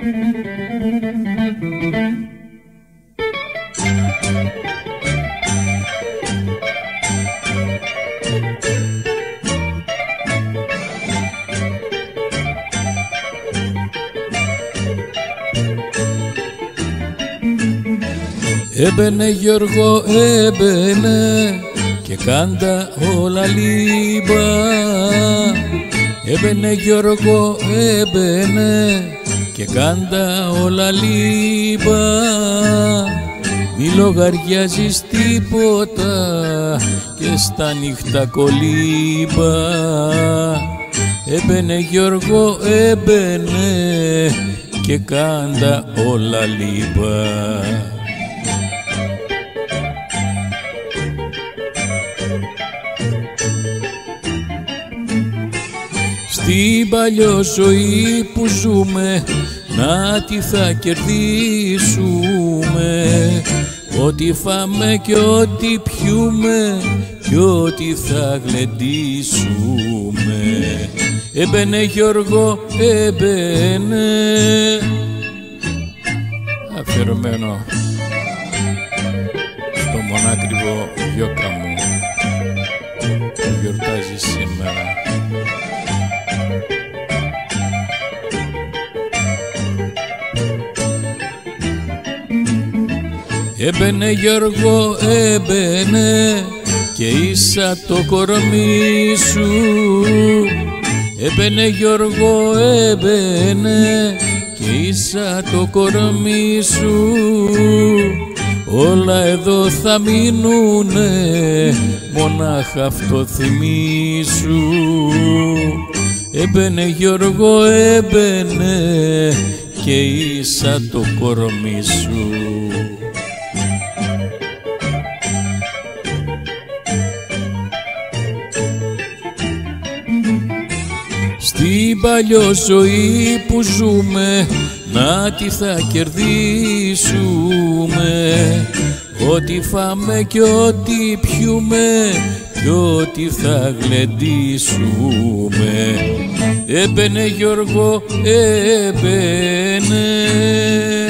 Έμπαινε Γιώργο, έμπαινε και κάντα όλα λίμπα. Έμπαινε Γιώργο, έμπαινε και κάντα όλα λίμπα. Μη λογαριάζεις τίποτα και στα νύχτα κολύμπα. Έμπαινε Γιώργο, έμπαινε και κάντα όλα λίμπα. Στην παλιό ζωή που ζούμε, να τι θα κερδίσουμε. Ό,τι φάμε και ό,τι πιούμε και ό,τι θα γλεντήσουμε. Έμπαινε Γιώργο, έμπαινε. Αφιερωμένο στο μονάκριβο γιώκα μου που γιορτάζει σήμερα. Έμπαινε Γιώργο, έμπαινε και ίσα το κορμί σου. Έμπαινε Γιώργο, έμπαινε και ίσα το κορμί σου. Όλα εδώ θα μείνουνε, μονάχα αυτό θυμίσου. Έμπαινε Γιώργο, έμπαινε και ίσα το κορμί σου. Στην παλιό ζωή που ζούμε, να τι θα κερδίσουμε. Ό,τι φάμε και ό,τι πιούμε και ό,τι θα γλεντήσουμε. Έμπαινε Γιώργο, έμπαινε.